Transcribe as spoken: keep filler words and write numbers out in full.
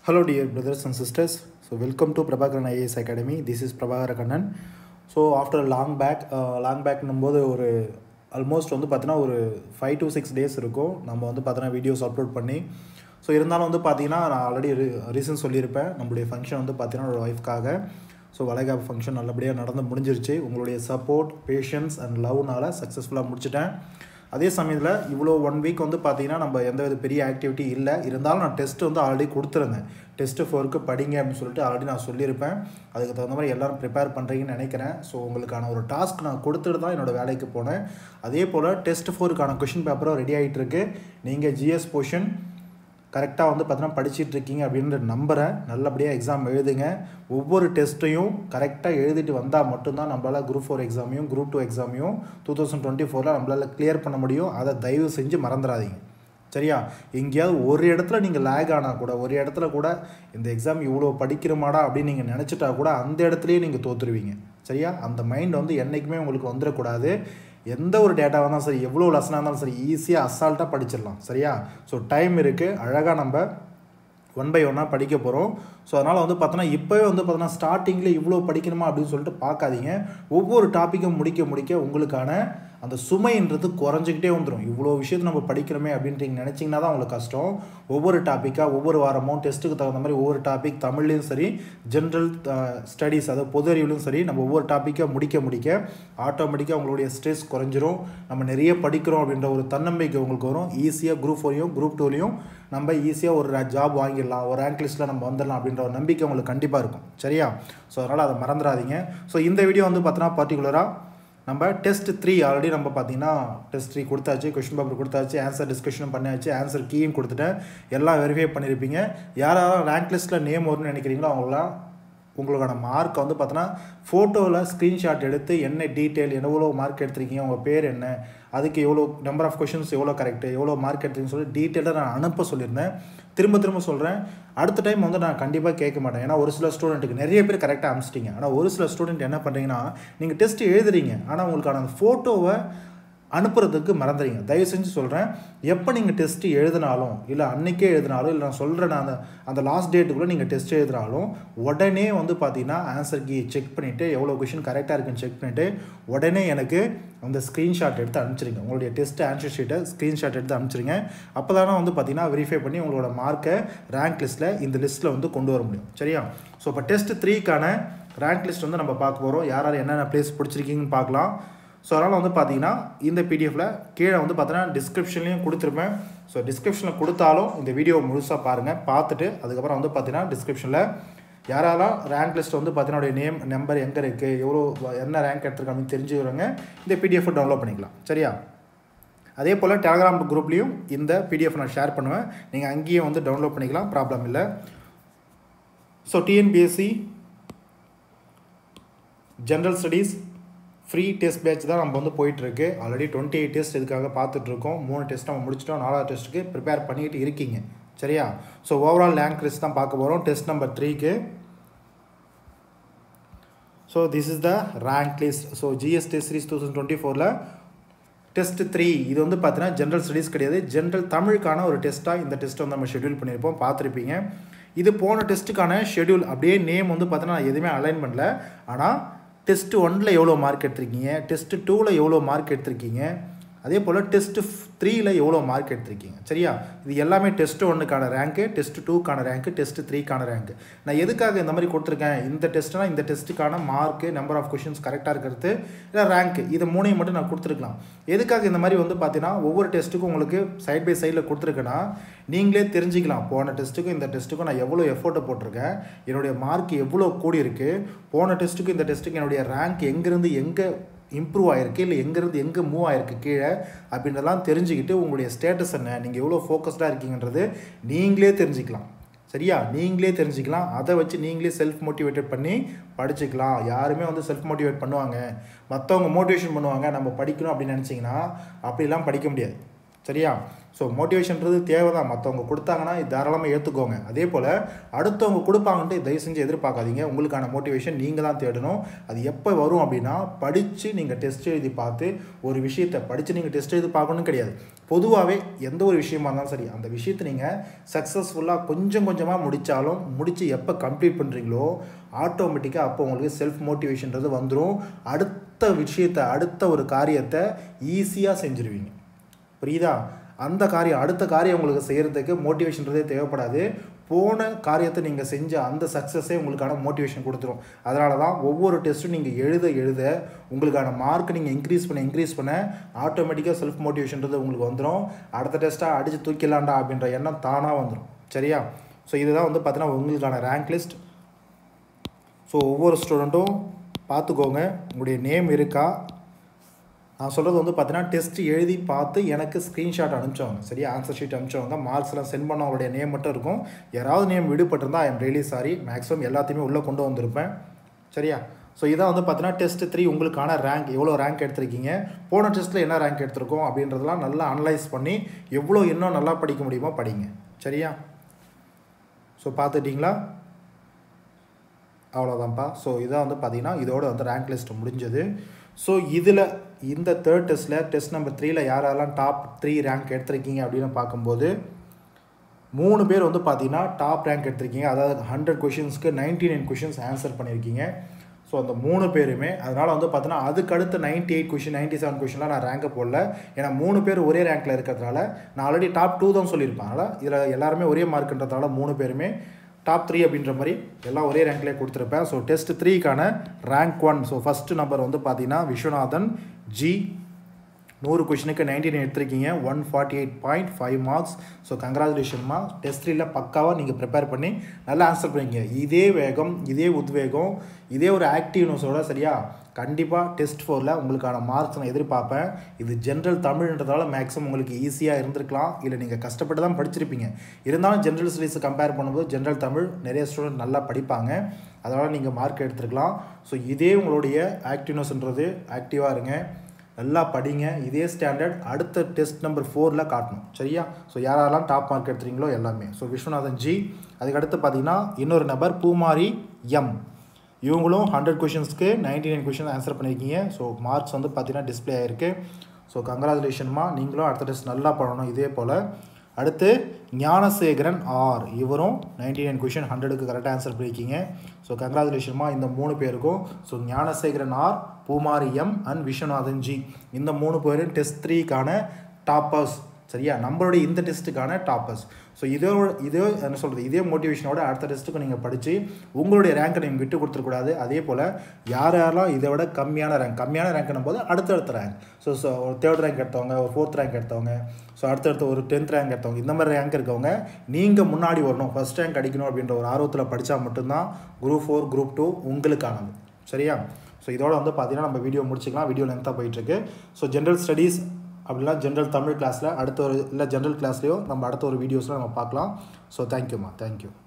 Hello dear brothers and sisters. So welcome to Prabhakaran I A S Academy. This is Prabhakaran. So after a long back, uh, long back நம்போது ஒரு almost வந்து பார்த்தீங்கன்னா ஒரு five to six days இருக்கும் நம்ம வந்து பார்த்தீங்கன்னா videos upload பண்ணி. So இருந்தாலும் வந்து பார்த்தீங்கன்னா நான் ஆல்ரெடி ரீசன் சொல்லியிருப்பேன். நம்மளுடைய ஃபங்க்ஷன் வந்து பார்த்தீங்கன்னா ஒரு ஒய்ஃப்காக ஸோ வளைகாப்பு ஃபங்க்ஷன் நல்லபடியாக நடந்து முடிஞ்சிருச்சு. உங்களுடைய சப்போர்ட், பேஷன்ஸ் அண்ட் லவ்னால சக்ஸஸ்ஃபுல்லாக முடிச்சிட்டேன். அதே சமயத்தில் இவ்வளோ ஒன் வீக் வந்து பார்த்தீங்கன்னா நம்ம எந்த வித பெரிய ஆக்டிவிட்டி இல்லை. இருந்தாலும் நான் டெஸ்ட்டு வந்து ஆல்ரெடி கொடுத்துருந்தேன். டெஸ்ட்டு ஃபோருக்கு படிங்க அப்படின்னு சொல்லிட்டு ஆல்ரெடி நான் சொல்லியிருப்பேன். அதுக்கு தகுந்த மாதிரி எல்லோரும் ப்ரிப்பேர் பண்ணுறீங்கன்னு நினைக்கிறேன். ஸோ உங்களுக்கான ஒரு டாஸ்க் நான் கொடுத்துட்டு தான் என்னோடய வேலைக்கு போனேன். அதே போல் டெஸ்ட் ஃபோருக்கான கொஷின் பேப்பரும் ரெடி ஆகிட்டுருக்கு. நீங்கள் ஜிஎஸ் போர்ஷன் கரெக்டாக வந்து பார்த்தீங்கன்னா படிச்சுட்டு இருக்கீங்க அப்படின்ற நம்புகிறேன். நல்லபடியாக எக்ஸாம் எழுதுங்க. ஒவ்வொரு டெஸ்ட்டையும் கரெக்டாக எழுதிட்டு வந்தால் மட்டும்தான் நம்மளால் குரூப் ஃபோர் எக்ஸாமையும் குரூப் டூ எக்ஸாமையும் டூ தௌசண்ட் டுவெண்ட்டி ஃபோரில் நம்மளால் கிளியர் பண்ண முடியும். அதை தயவு செஞ்சு மறந்துடாதீங்க, சரியா? எங்கேயாவது ஒரு இடத்துல நீங்கள் லேக் ஆனால் கூட, ஒரு இடத்துல கூட இந்த எக்ஸாம் இவ்வளோ படிக்கிறமாடா அப்படின்னு நீங்கள் நினச்சிட்டா கூட அந்த இடத்துலையே நீங்கள் தோற்றுருவீங்க, சரியா? அந்த மைண்ட் வந்து என்றைக்குமே உங்களுக்கு வந்துடக்கூடாது. எந்த ஒரு டேட்டாவாக இருந்தாலும் சரி, எவ்வளோ லெசனாக இருந்தாலும் சரி, ஈஸியாக அசால்ட்டாக படிச்சிடலாம், சரியா? ஸோ டைம் இருக்குது, அழகாக நம்ம ஒன் பை ஒன்னாக படிக்க போகிறோம். ஸோ அதனால் வந்து பார்த்தோன்னா இப்போவே வந்து பார்த்தோன்னா ஸ்டார்டிங்கில் இவ்வளோ படிக்கணுமா அப்படின்னு சொல்லிட்டு பார்க்காதீங்க. ஒவ்வொரு டாப்பிக்கும் முடிக்க முடிக்க உங்களுக்கான அந்த சுமைன்றது குறைஞ்சிக்கிட்டே வந்துடும். இவ்வளோ விஷயத்தை நம்ம படிக்கிறோமே அப்படின்ட்டு நீங்கள் நினச்சிங்கன்னா தான் உங்களுக்கு கஷ்டம். ஒவ்வொரு டாப்பிக்காக ஒவ்வொரு வாரமும் டெஸ்ட்டுக்கு தகுந்த மாதிரி ஒவ்வொரு டாபிக் தமிழ்லையும் சரி, ஜென்ரல் ஸ்டடீஸ் அதாவது பொது அறிவுலையும் சரி, நம்ம ஒவ்வொரு டாப்பிக்காக முடிக்க முடிக்க ஆட்டோமேட்டிக்காக உங்களுடைய ஸ்ட்ரெஸ் குறைஞ்சிரும். நம்ம நிறைய படிக்கிறோம் அப்படின்ற ஒரு தன்னம்பிக்கை உங்களுக்கு வரும். ஈஸியாக குரூப் ஃபோரையும் குரூப் டூலையும் நம்ம ஈஸியாக ஒரு ஜாப் வாங்கிடலாம், ஒரு ரேங்க் லிஸ்ட்டில் நம்ம வந்துடலாம் அப்படின்ற ஒரு நம்பிக்கை உங்களுக்கு கண்டிப்பாக இருக்கும், சரியா? ஸோ அதனால் அதை மறந்துடாதீங்க. ஸோ இந்த வீடியோ வந்து பார்த்தோன்னா பர்டிகுலராக நம்ம டெஸ்ட் த்ரீ ஆல்ரெடி நம்ம பார்த்தீங்கன்னா டெஸ்ட் த்ரீ கொடுத்தாச்சு, கொஷின் பேப்பர் கொடுத்தாச்சு, ஆன்சர் டிஸ்கஷனும் பண்ணியாச்சு, ஆன்சர் கீயும் கொடுத்துட்டேன், எல்லாம் வெரிஃபை பண்ணியிருப்பீங்க. யாராவது ரேங்க் லிஸ்ட்டில் நேம் வரும்னு நினைக்கிறீங்களோ அவங்களாம் உங்களுக்கான மார்க்கை வந்து பார்த்தோன்னா ஃபோட்டோவில் ஸ்க்ரீன்ஷாட் எடுத்து என்ன டீட்டெயில், எவ்வளோ மார்க் எடுத்திருக்கீங்க, உங்கள் பேர் என்ன, அதுக்கு எவ்வளோ நம்பர் ஆஃப் கொஷின்ஸ் எவ்வளோ கரெக்டு, எவ்வளோ மார்க் எடுத்துருக்கீங்கன்னு சொல்லி டீட்டெயிலாக நான் அனுப்ப சொல்லியிருந்தேன். திரும்ப திரும்ப சொல்கிறேன், அடுத்த டைம் வந்து நான் கண்டிப்பாக கேட்க மாட்டேன். ஏன்னா ஒரு சில ஸ்டூடெண்ட்டுக்கு நிறைய பேர் கரெக்டாக அனுப்பிச்சிட்டிங்க. ஆனால் ஒரு சில ஸ்டூடெண்ட் என்ன பண்ணுறீங்கன்னா, நீங்கள் டெஸ்ட் எழுதுறீங்க ஆனால் உங்களுக்கான அந்த ஃபோட்டோவை அனுப்புறதுக்கு மறந்துடுங்க. தயவு செஞ்சு சொல்கிறேன், எப்போ நீங்கள் டெஸ்ட்டு எழுதினாலும் இல்லை அன்றைக்கே எழுதினாலும் இல்லை நான் சொல்கிறேன் அந்த அந்த லாஸ்ட் டேட்டுக்குள்ளே நீங்கள் டெஸ்ட் எழுதினாலும் உடனே வந்து பார்த்தீங்கன்னா ஆன்சர் கீ செக் பண்ணிவிட்டு எவ்வளோ கொஷின் கரெக்டாக இருக்குன்னு செக் பண்ணிவிட்டு உடனே எனக்கு அந்த ஸ்க்ரீன்ஷாட் எடுத்து அனுப்பிச்சிருங்க. உங்களுடைய டெஸ்ட் ஆன்சர் ஷீட்டை ஸ்க்ரீன்ஷாட் எடுத்து அனுப்பிச்சிருங்க. அப்போ தானே வந்து பார்த்தீங்கன்னா வெரிஃபை பண்ணி உங்களோட மார்க்கை ரேங்க் லிஸ்ட்டில் இந்த லிஸ்ட்டில் வந்து கொண்டு வர முடியும், சரியா? ஸோ இப்போ டெஸ்ட் த்ரீக்கான ரேங்க் லிஸ்ட் வந்து நம்ம பார்க்க போகிறோம். யார் யார் என்னென்ன ப்ளேஸ் பிடிச்சிருக்கீங்கன்னு பார்க்கலாம். ஸோ அதனால் வந்து பார்த்தீங்கன்னா இந்த பிடிஎஃப்பில் கீழே வந்து பார்த்தீங்கன்னா டிஸ்கிரிப்ஷன்லேயும் கொடுத்துருப்பேன். ஸோ டிஸ்கிரிப்ஷனில் கொடுத்தாலும் இந்த வீடியோவை முழுசாக பாருங்கள். பார்த்துட்டு அதுக்கப்புறம் வந்து பார்த்தீங்கன்னா டிஸ்கிரிப்ஷனில் யாரெல்லாம் ரேங்க் லிஸ்ட் வந்து பார்த்தீங்கன்னா நேம் நம்பர் எங்கே இருக்குது, எவ்வளோ என்ன ரேங்க் எடுத்துருக்காங்கன்னு தெரிஞ்சுக்கிறவங்க இந்த பிடிஎஃப் டவுன்லோட் பண்ணிக்கலாம், சரியா? அதே போல் டெலகிராம் குரூப்லேயும் இந்த பிடிஎஃப் நான் ஷேர் பண்ணுவேன். நீங்கள் அங்கேயும் வந்து டவுன்லோட் பண்ணிக்கலாம், ப்ராப்ளம் இல்லை. So TNPSC general studies free test batch தான் நம்ம வந்து போயிட்டுருக்கு. ஆல்ரெடி டுவெண்ட்டி எயிட் டெஸ்ட் இதுக்காக பார்த்துட்ருக்கோம். மூணு டெஸ்ட் நம்ம முடிச்சிட்டோம், நாலாவது டெஸ்ட்டுக்கு ப்ரிப்பேர் பண்ணிக்கிட்டு இருக்கீங்க, சரியா? ஸோ ஓவரால் ரேங்க் லிஸ்ட் தான் பார்க்க போகிறோம் டெஸ்ட் நம்பர் த்ரீக்கு. So this is the rank list. So GS test series two thousand twenty ஃபோரில் டெஸ்ட் த்ரீ இது வந்து பார்த்தீங்கன்னா ஜென்ரல் ஸ்டடீஸ் கிடையாது, ஜென்ரல் தமிழுக்கான ஒரு டெஸ்ட்டாக இந்த டெஸ்ட்டை வந்து நம்ம ஷெட்யூல் பண்ணியிருப்போம், பார்த்துருப்பீங்க. இது போன டெஸ்ட்டுக்கான ஷெட்யூல் அப்படியே நேம் வந்து பார்த்தீங்கன்னா நான் எதுவுமே அலைன் பண்ணல. ஆனால் டெஸ்ட்டு ஒன்னில் எவ்வளோ மார்க் எடுத்திருக்கீங்க, டெஸ்ட்டு டூவில் எவ்வளோ மார்க் எடுத்திருக்கீங்க, அதே போல் டெஸ்ட்டு த்ரீயில் எவ்வளோ மார்க் எடுத்திருக்கீங்க, சரியா? இது எல்லாமே டெஸ்ட்டு ஒன்றுக்கான ரேங்க்கு, டெஸ்ட்டு டூக்கான ரேங்க்கு, டெஸ்ட்டு த்ரீக்கான ரேங்க்கு. நான் எதுக்காக இந்த மாதிரி கொடுத்துருக்கேன், இந்த டெஸ்ட்டுனா இந்த டெஸ்ட்டுக்கான மார்க்கு, நம்பர் ஆஃப் கொஷின்ஸ் கரெக்டாக இருக்கிறது, இல்லை ரேங்க்கு, இதை மூணையும் மட்டும் நான் கொடுத்துருக்கலாம். எதுக்காக இந்த மாதிரி வந்து பார்த்தீங்கன்னா ஒவ்வொரு டெஸ்ட்டுக்கும் உங்களுக்கு சைட் பை சைடில் கொடுத்துருக்கேன்னா நீங்களே தெரிஞ்சிக்கலாம், போன டெஸ்ட்டுக்கும் இந்த டெஸ்ட்டுக்கும் நான் எவ்வளோ எஃபோர்ட்டை போட்டிருக்கேன், என்னுடைய மார்க் எவ்வளோ கூடி இருக்குது, போன டெஸ்ட்டுக்கும் இந்த டெஸ்ட்டுக்கு என்னுடைய ரேங்க் எங்கேருந்து எங்கே இம்ப்ரூவ் ஆகிருக்கு, இல்லை எங்கேருந்து எங்கே மூவ் ஆகிருக்கு கீழே அப்படின்றதெல்லாம் தெரிஞ்சுக்கிட்டு உங்களுடைய ஸ்டேட்டஸ் என்ன, நீங்கள் எவ்வளோ ஃபோக்கஸ்டாக இருக்கீங்கன்றது நீங்களே தெரிஞ்சுக்கலாம், சரியா? நீங்களே தெரிஞ்சுக்கலாம். அதை வச்சு நீங்களே செல்ஃப் மோட்டிவேட்டட் பண்ணி படிச்சுக்கலாம். யாருமே வந்து செல்ஃப் மோட்டிவேட் பண்ணுவாங்க, மற்றவங்க மோட்டிவேஷன் பண்ணுவாங்க நம்ம படிக்கணும் அப்படின்னு நினச்சிங்கன்னா அப்படிலாம் படிக்க முடியாது, சரியா? ஸோ மோட்டிவேஷன்றது தேவை தான். மற்றவங்க கொடுத்தாங்கன்னா தாராளமாக ஏற்றுக்கோங்க. அதே போல் அடுத்தவங்க கொடுப்பாங்கன்ட்டு தயவு செஞ்சு எதிர்பார்க்காதீங்க. உங்களுக்கான மோட்டிவேஷன் நீங்கள் தான் தேடணும். அது எப்போ வரும் அப்படின்னா, படித்து நீங்கள் டெஸ்ட் எழுதி பார்த்து ஒரு விஷயத்தை படித்து நீங்கள் டெஸ்ட் எழுதி பார்க்கணும்னு கிடையாது. பொதுவாகவே எந்த ஒரு விஷயமா இருந்தாலும் சரி, அந்த விஷயத்தை நீங்கள் சக்ஸஸ்ஃபுல்லாக கொஞ்சம் கொஞ்சமாக முடித்தாலும் முடித்து எப்போ கம்ப்ளீட் பண்ணுறீங்களோ ஆட்டோமேட்டிக்காக அப்போ உங்களுக்கு செல்ஃப் மோட்டிவேஷன்றது வந்துடும். அடுத்த விஷயத்தை அடுத்த ஒரு காரியத்தை ஈஸியாக செஞ்சுருவீங்க. புரியுதா? அந்த காரியம் அடுத்த காரியம் உங்களுக்கு செய்கிறதுக்கு மோட்டிவேஷன்றதே தேவைப்படாது. போன காரியத்தை நீங்கள் செஞ்ச அந்த சக்ஸஸே உங்களுக்கான மோட்டிவேஷன் கொடுத்துரும். அதனால தான் ஒவ்வொரு டெஸ்ட்டும் நீங்கள் எழுத எழுத உங்களுக்கான மார்க் நீங்கள் இன்க்ரீஸ் பண்ண இன்க்ரீஸ் பண்ண ஆட்டோமேட்டிக்காக செல்ஃப் மோட்டிவேஷன்றது உங்களுக்கு வந்துடும். அடுத்த டெஸ்ட்டாக அடித்து தூக்கிடலாண்டா அப்படின்ற எண்ணம் தானாக வந்துடும். சரியா? ஸோ இதுதான் வந்து பார்த்தீங்கன்னா உங்களுக்கான ரேங்க் லிஸ்ட். ஸோ ஒவ்வொரு ஸ்டூடெண்ட்டும் பார்த்துக்கோங்க, உங்களுடைய நேம் இருக்கா. நான் சொல்கிறது வந்து பார்த்தீங்கன்னா டெஸ்ட் எழுதி பார்த்து எனக்கு ஸ்க்ரீன்ஷாட் அனுப்பிச்சவங்க, சரியா? ஆன்சர் ஷீட் அனுப்பிச்சவங்க, மார்க்ஸ்லாம் சென்ட் பண்ணவங்களுடைய நேம் மட்டும் இருக்கும். யாராவது நேம் விடுபட்டிருந்தால் I am really sorry. Maximum எல்லாத்தையுமே உள்ளே கொண்டு வந்திருப்பேன். சரியா? ஸோ இதான் வந்து பார்த்தீங்கன்னா டெஸ்ட் த்ரீ உங்களுக்கான ரேங்க், எவ்வளோ ரேங்க் எடுத்திருக்கீங்க, போன டெஸ்ட்டில் என்ன ரேங்க் எடுத்திருக்கோம் அப்படின்றதெல்லாம் நல்லா அனலைஸ் பண்ணி எவ்வளோ இன்னும் நல்லா படிக்க முடியுமோ படிங்க. சரியா? ஸோ பார்த்துட்டிங்களா? அவ்வளோதான்ப்பா. ஸோ இதான் வந்து பார்த்தீங்கன்னா இதோட வந்து ரேங்க் லிஸ்ட் முடிஞ்சது. ஸோ இதில் இந்த தேர்ட் டெஸ்ட்டில் டெஸ்ட் நம்பர் த்ரீயில் யாரெல்லாம் டாப் த்ரீ ரேங்க் எடுத்திருக்கீங்க அப்படின்னு பார்க்கும்போது மூணு பேர் வந்து பார்த்தீங்கன்னா டாப் ரேங்க் எடுத்திருக்கீங்க. அதாவது ஹண்ட்ரட் கொஷின்ஸ்க்கு நைன்டி நைன் கொஷின்ஸ் ஆன்சர் பண்ணியிருக்கீங்க. ஸோ அந்த மூணு பேருமே அதனால் வந்து பார்த்தீங்கன்னா அதுக்கடுத்து ninety eight question ninety seven கொஷின்லாம் நான் ரேங்கை போடல. ஏன்னா மூணு பேர் ஒரே ரேங்க்கில் இருக்கிறதுனால நான் ஆல்ரெடி டாப் டூ தான் சொல்லியிருப்பேன். அதனால் இதில் எல்லாருமே ஒரே மார்க்குன்றதுனால மூணு பேருமே டாப் த்ரீ அப்படின்ற மாதிரி எல்லாம் ஒரே ரேங்க்லேயே கொடுத்துருப்பேன். ஸோ டெஸ்ட் த்ரீக்கான rank one. So first number வந்து பார்த்தீங்கன்னா விஸ்வநாதன் ஜி. நூறு கொஷினுக்கு நைன்டி நைன் எடுத்திருக்கீங்க, one forty eight point five marks. So கங்க்ராச்சுலேஷன்மா. டெஸ்ட் த்ரீயில் பக்காவாக நீங்கள் ப்ரிப்பேர் பண்ணி நல்லா ஆன்சர் பண்ணிங்க. இதே வேகம், இதே உத்வேகம், இதே ஒரு ஆக்டிவ்னஸோட சரியா கண்டிப்பாக டெஸ்ட் ஃபோரில் உங்களுக்கான மார்க்ஸ் நான் எதிர்பார்ப்பேன். இது ஜென்ரல் தமிழ்ன்றதால மேக்ஸிமம் உங்களுக்கு ஈஸியாக இருந்திருக்கலாம், இல்லை நீங்கள் கஷ்டப்பட்டு தான் படிச்சிருப்பீங்க. இருந்தாலும் ஜென்ரல் ஸ்டடீஸை கம்பேர் பண்ணும்போது ஜென்ரல் தமிழ் நிறைய ஸ்டூடெண்ட் நல்லா படிப்பாங்க, அதனால் நீங்கள் மார்க் எடுத்துருக்கலாம். ஸோ இதே உங்களுடைய ஆக்டிவ்னஸ்ன்றது ஆக்டிவாக இருங்க, நல்லா படிங்க. இதே ஸ்டாண்டர்ட் அடுத்த டெஸ்ட் நம்பர் ஃபோரில் காட்டணும். சரியா? ஸோ யாரெல்லாம் டாப் மார்க் எடுத்துறீங்களோ எல்லாமே. So Viswanathan G. அதுக்கடுத்து பார்த்தீங்கன்னா இன்னொரு நபர் பூமாரி எம். இவங்களும் ஹண்ட்ரட் கொஷின்ஸ்க்கு நைன்டி நைன் கொஷின் ஆன்சர் பண்ணியிருக்கீங்க. ஸோ மார்க்ஸ் வந்து பார்த்தீங்கன்னா டிஸ்பிளே ஆகிருக்கு. ஸோ கங்க்ராச்சுலேஷன்மா. நீங்களும் அடுத்த டெஸ்ட் நல்லா பண்ணணும் இதே போல். அடுத்து ஞானசேகரன் ஆர். இவரும் நைன்டி நைன் கொஷின் ஹண்ட்ரடுக்கு கரெக்டாக ஆன்சர் பண்ணியிருக்கீங்க. ஸோ கங்க்ராச்சுலேஷன்மா இந்த மூணு பேருக்கும். So Gnanasekaran R, Poomari M and Viswanathan G, இந்த மூணு பேரும் டெஸ்ட் த்ரீக்கான டாப்பர்ஸ். சரியா? நம்மளுடைய இந்த டெஸ்ட்டுக்கான டாப்பர்ஸ். ஸோ இதோ இதே என்ன சொல்கிறது இதே மோட்டிவேஷனோட அடுத்த டெஸ்ட்டுக்கு நீங்கள் படித்து உங்களுடைய ரேங்கை நீங்கள் விட்டு கொடுத்துருக்கூடாது. அதே போல் யார் யாரெல்லாம் இதை விட கம்மியான ரேங்க் கம்மியான ரேங்க்னும் போது அடுத்தடுத்த ரேங்க், ஸோ ஸோ ஒரு தேர்ட் ரேங்க் எடுத்தவங்க, ஒரு ஃபோர்த் ரேங்க் எடுத்தவங்க, ஸோ அடுத்தடுத்த ஒரு டென்த் ரேங்க் எடுத்தவங்க, இந்த மாதிரி ரேங்க் இருக்கவங்க நீங்கள் முன்னாடி வரணும், ஃபஸ்ட் ரேங்க் அடிக்கணும் அப்படின்ற ஒரு ஆர்வத்தில் படித்தா மட்டும்தான் குரூப் ஃபோர் குரூப் டூ உங்களுக்கானது. சரியா? ஸோ இதோட வந்து பார்த்தீங்கன்னா நம்ம வீடியோ முடிச்சிக்கலாம். வீடியோ லென்த்தாக போயிட்டுருக்கு. ஸோ ஜென்ரல் ஸ்டடீஸ் அப்படின்னா ஜென்ரல் தமிழ் கிளாஸில் அடுத்த ஒரு இல்லை ஜென்ரல் கிளாஸ்லேயோ நம்ம அடுத்த ஒரு வீடியோஸில் நம்ம பார்க்கலாம். ஸோ தேங்க்யூம்மா, தேங்க்யூ.